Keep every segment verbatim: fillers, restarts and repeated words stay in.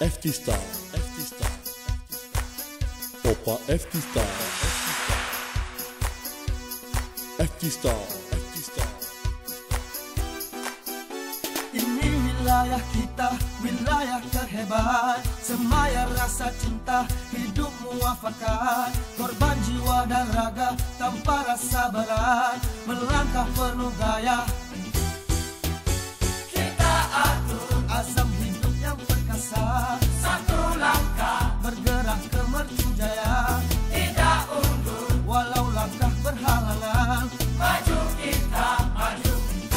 F T Star, F T Star, Opa F T Star, F T Star, F T Star. Ini wilayah kita, wilayah terhebat, semaya rasa cinta, hidup muafakat, korban jiwa dan raga tanpa rasa berat, melangkah penuh gaya. Kita atur azam hidup yang perkasa, satu langkah bergerak ke mercu jaya, tidak undur walau langkah berhalangan, maju kita maju.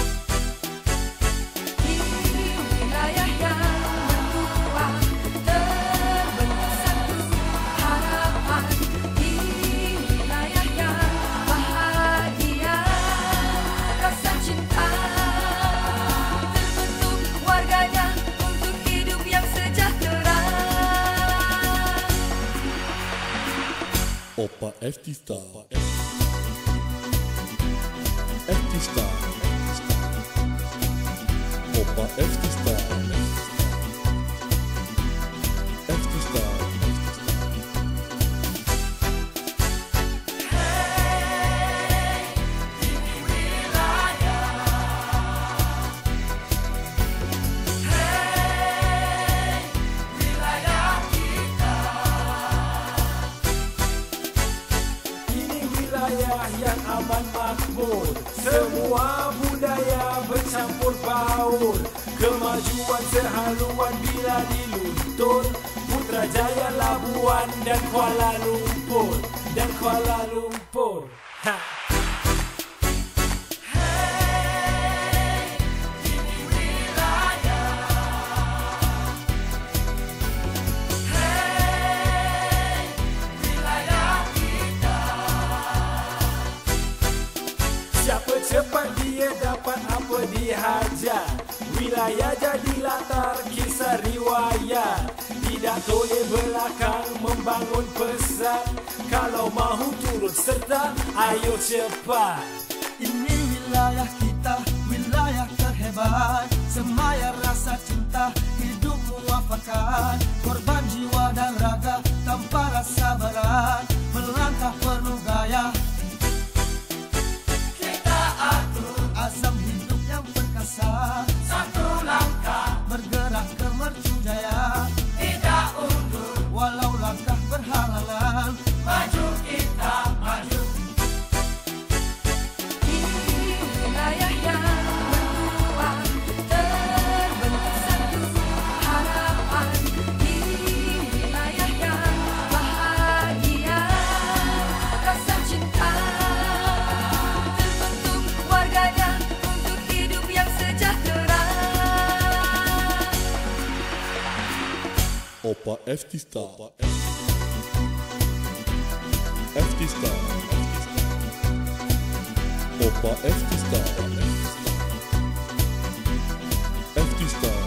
Opa F T Star, F T Star, Opa F T Star, F T Star. Yang aman makmur, semua budaya bercampur baur, kemajuan sehaluan bila diluntur, Putrajaya, Labuan dan Kuala Lumpur, dan Kuala Lumpur. Ha. Siapa cepat dia dapat apa dihajar, wilayah jadi latar kisah riwayat, tidak toleh belakang membangun pesat, kalau mahu turut serta ayo cepat. Ini wilayah kita, wilayah terhebat, semaya rasa cinta, hidup muafakat, korban jiwa dan raga tanpa rasa berat, melangkah penuh gaya. Azam hidup yang perkasa, satu langkah bergerak ke mercu jaya, tidak undur walau langkah berhalangan, maju kita maju. Ini wilayah yang berdua, terbentuk satu harapan. Ini wilayah yang bahagia, rasa cinta terbentuk warganya. Opa F T Star, F T Star, Opa F T Star, F T Star.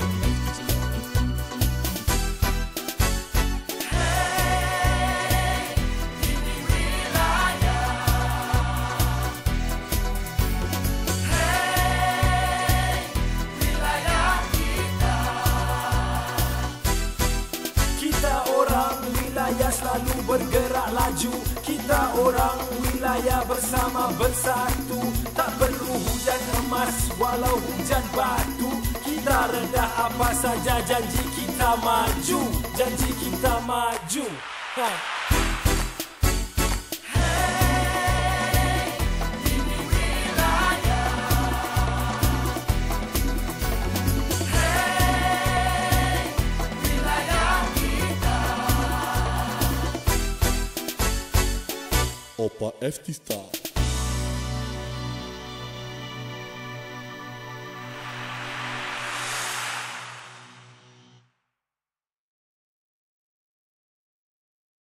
Wilayah selalu bergerak laju, kita orang wilayah bersama bersatu, tak perlu hujan emas walau hujan batu, kita rendah apa saja janji kita maju, janji kita maju. Ha. Opa F T Star.